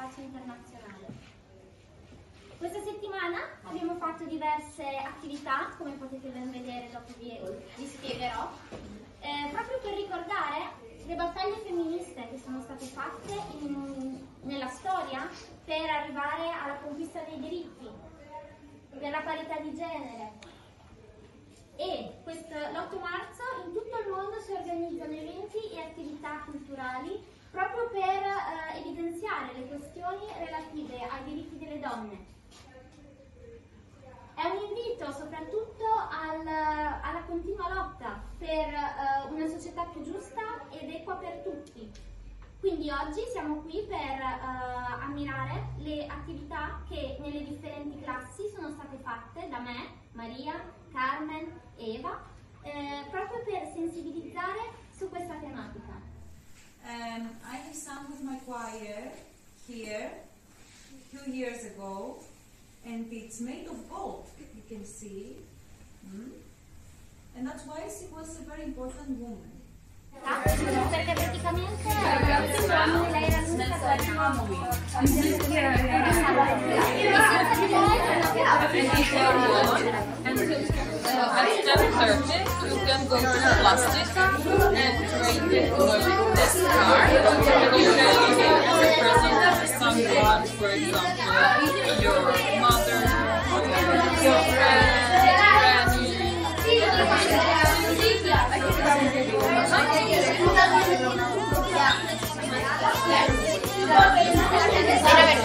pace internazionale. Questa settimana abbiamo fatto diverse attività, come potete ben vedere, dopo vi spiegherò, proprio per ricordare le battaglie femministe che sono state fatte nella storia per arrivare alla conquista dei diritti, per la parità di genere. E l'8 marzo in tutto il mondo si organizzano eventi e attività culturali proprio per evidenziare le questioni relative ai diritti delle donne. È un invito soprattutto alla continua lotta per una società più giusta ed equa per tutti. Quindi oggi siamo qui per ammirare le attività che nelle differenti classi sono state fatte da me, Maria, Carmen e Eva, proprio per sensibilizzare su questa tematica. I have sung with my choir here 2 years ago, and it's made of gold, you can see. And that's why she was a very important woman. Perché praticamente lei era l'unica At 10:30 you can go to plastic and create this card, and you can give it as a present to someone, for example, your mother, your friend, granny.